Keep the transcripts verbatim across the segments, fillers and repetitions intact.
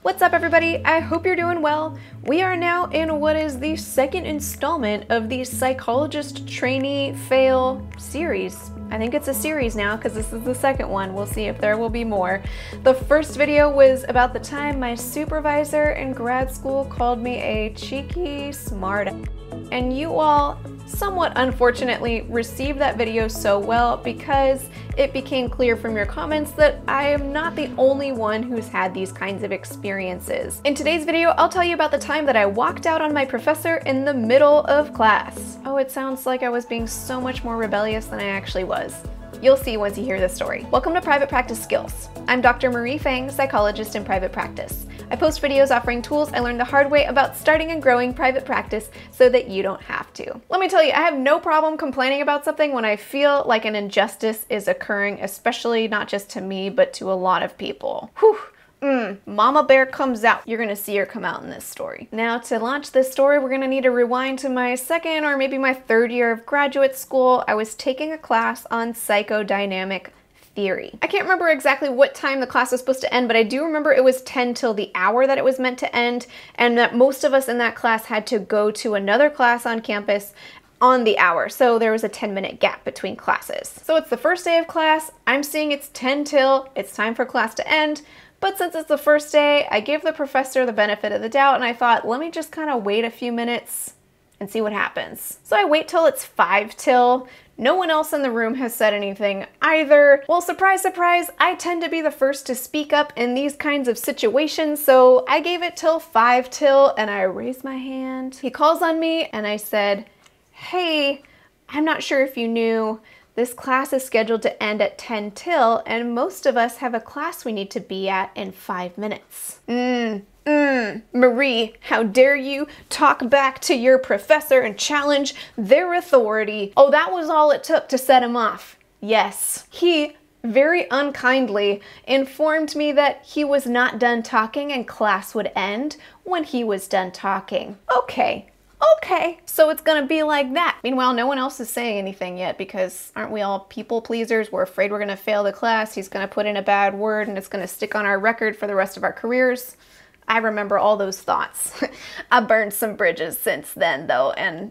What's up, everybody? I hope you're doing well. We are now in what is the second installment of the Psychologist Trainee Fail series. I think it's a series now because this is the second one. We'll see if there will be more. The first video was about the time my supervisor in grad school called me a cheeky smart, and you all somewhat unfortunately received that video so well because it became clear from your comments that I am not the only one who's had these kinds of experiences. In today's video, I'll tell you about the time that I walked out on my professor in the middle of class. Oh, it sounds like I was being so much more rebellious than I actually was. You'll see once you hear this story. Welcome to Private Practice Skills. I'm Doctor Marie Fang, psychologist in private practice. I post videos offering tools I learned the hard way about starting and growing private practice so that you don't have to. Let me tell you, I have no problem complaining about something when I feel like an injustice is occurring, especially not just to me, but to a lot of people. Whew. Mm, Mama Bear comes out. You're gonna see her come out in this story. Now, to launch this story, we're gonna need to rewind to my second or maybe my third year of graduate school. I was taking a class on psychodynamic theory. I can't remember exactly what time the class was supposed to end, but I do remember it was ten till the hour that it was meant to end, and that most of us in that class had to go to another class on campus on the hour. So there was a ten minute gap between classes. So it's the first day of class. I'm seeing it's ten till, it's time for class to end. But since it's the first day, I gave the professor the benefit of the doubt and I thought, let me just kind of wait a few minutes and see what happens. So I wait till it's five till. No one else in the room has said anything either. Well, surprise, surprise, I tend to be the first to speak up in these kinds of situations, so I gave it till five till and I raised my hand. He calls on me and I said, hey, I'm not sure if you knew, this class is scheduled to end at ten till, and most of us have a class we need to be at in five minutes. Mm, mm, Marie, how dare you talk back to your professor and challenge their authority? Oh, that was all it took to set him off. Yes, he very unkindly informed me that he was not done talking and class would end when he was done talking. Okay. Okay, so it's gonna be like that. Meanwhile, no one else is saying anything yet because aren't we all people pleasers? We're afraid we're gonna fail the class. He's gonna put in a bad word and it's gonna stick on our record for the rest of our careers. I remember all those thoughts. I burned some bridges since then though, and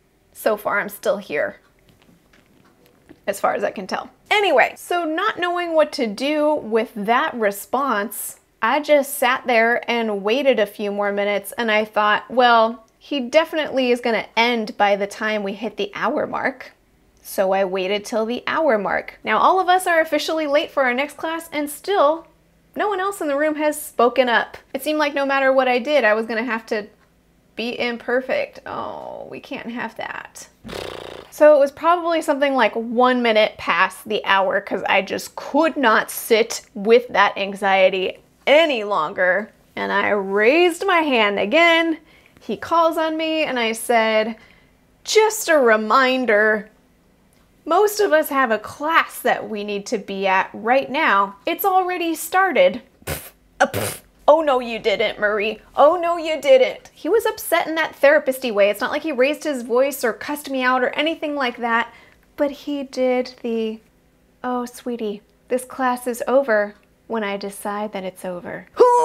so far I'm still here, as far as I can tell. Anyway, so not knowing what to do with that response, I just sat there and waited a few more minutes and I thought, well, he definitely is going to end by the time we hit the hour mark. So I waited till the hour mark. Now all of us are officially late for our next class and still no one else in the room has spoken up. It seemed like no matter what I did, I was going to have to be imperfect. Oh, we can't have that. So it was probably something like one minute past the hour because I just could not sit with that anxiety any longer. And I raised my hand again. He calls on me and I said, just a reminder, most of us have a class that we need to be at right now. It's already started. Pff, uh, pff. Oh no, you didn't, Marie. Oh no, you didn't. He was upset in that therapist-y way. It's not like he raised his voice or cussed me out or anything like that, but he did the, oh sweetie, this class is over when I decide that it's over.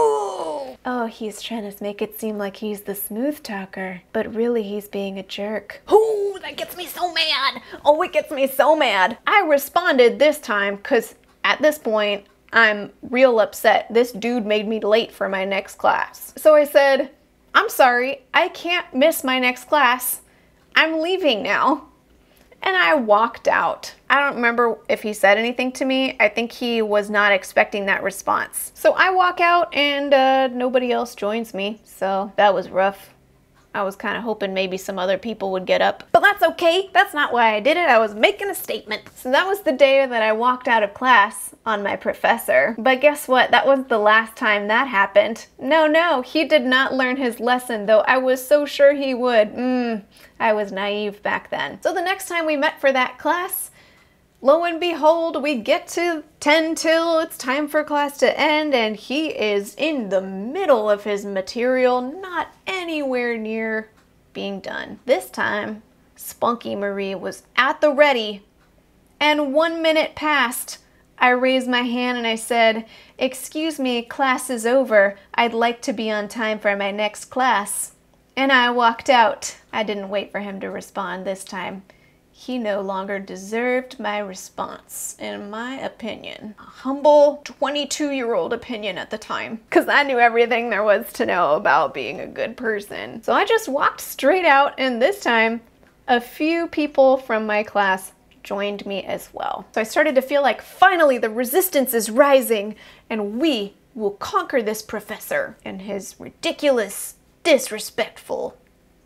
Oh, he's trying to make it seem like he's the smooth talker, but really he's being a jerk. Oh, that gets me so mad. Oh, it gets me so mad. I responded this time because at this point, I'm real upset. This dude made me late for my next class. So I said, I'm sorry, I can't miss my next class. I'm leaving now. And I walked out. I don't remember if he said anything to me. I think he was not expecting that response. So I walk out and uh, nobody else joins me. So that was rough. I was kind of hoping maybe some other people would get up. But that's okay. That's not why I did it. I was making a statement. So that was the day that I walked out of class on my professor. But guess what? That was the last time that happened. No, no, he did not learn his lesson, though I was so sure he would. Mm, I was naive back then. So the next time we met for that class, lo and behold, we get to ten till it's time for class to end, and he is in the middle of his material, not anywhere near being done. This time, Spunky Marie was at the ready, and one minute passed. I raised my hand and I said, "Excuse me, class is over. I'd like to be on time for my next class." And I walked out. I didn't wait for him to respond this time. He no longer deserved my response, in my opinion. A humble twenty-two-year-old opinion at the time, because I knew everything there was to know about being a good person. So I just walked straight out, and this time, a few people from my class joined me as well. So I started to feel like finally the resistance is rising, and we will conquer this professor and his ridiculous, disrespectful,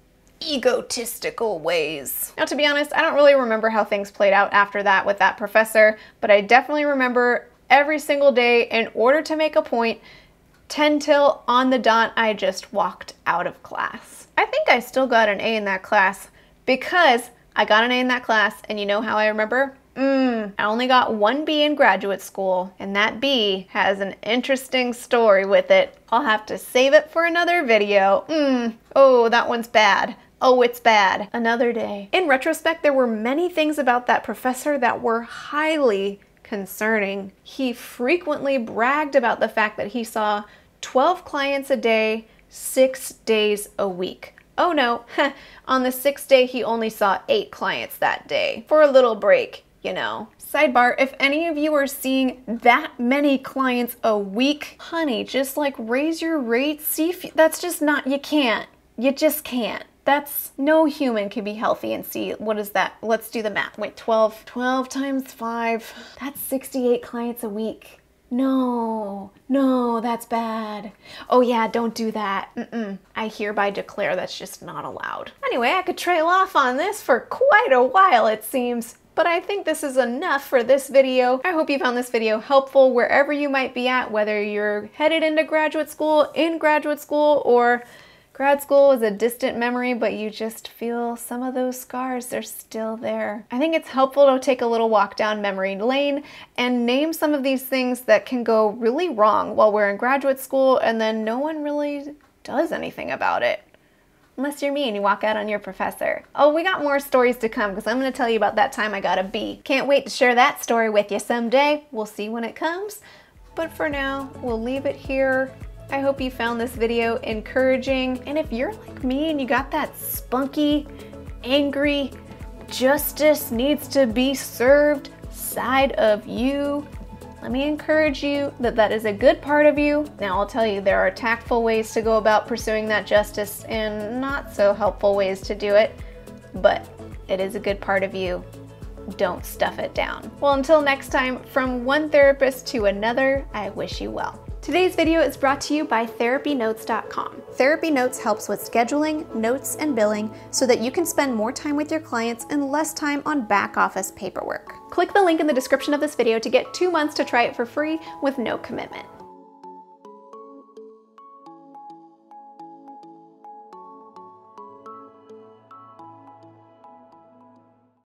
egotistical ways. Now, to be honest, I don't really remember how things played out after that with that professor, but I definitely remember every single day, in order to make a point, ten till on the dot, I just walked out of class. I think I still got an A in that class because I got an A in that class, and you know how I remember? Mm, I only got one B in graduate school, and that B has an interesting story with it. I'll have to save it for another video. Mm, oh, that one's bad. Oh, it's bad. Another day. In retrospect, there were many things about that professor that were highly concerning. He frequently bragged about the fact that he saw twelve clients a day, six days a week. Oh no, on the sixth day, he only saw eight clients that day for a little break, you know. Sidebar, if any of you are seeing that many clients a week, honey, just like raise your rates. See if that's just not, you can't. You just can't. That's, no human can be healthy and see, what is that? Let's do the math. Wait, twelve, twelve times five, that's sixty-eight clients a week. No, no, that's bad. Oh yeah, don't do that. Mm-mm. I hereby declare that's just not allowed. Anyway, I could trail off on this for quite a while, it seems. But I think this is enough for this video. I hope you found this video helpful wherever you might be at, whether you're headed into graduate school, in graduate school, or grad school is a distant memory, but you just feel some of those scars, they're still there. I think it's helpful to take a little walk down memory lane and name some of these things that can go really wrong while we're in graduate school, and then no one really does anything about it. Unless you're me and you walk out on your professor. Oh, we got more stories to come because I'm going to tell you about that time I got a B. Can't wait to share that story with you someday. We'll see when it comes. But for now, we'll leave it here. I hope you found this video encouraging. And if you're like me and you got that spunky, angry, justice needs to be served side of you, let me encourage you that that is a good part of you. Now, I'll tell you, there are tactful ways to go about pursuing that justice and not so helpful ways to do it, but it is a good part of you. Don't stuff it down. Well, until next time, from one therapist to another, I wish you well. Today's video is brought to you by Therapy Notes dot com. TherapyNotes helps with scheduling, notes, and billing so that you can spend more time with your clients and less time on back office paperwork. Click the link in the description of this video to get two months to try it for free with no commitment.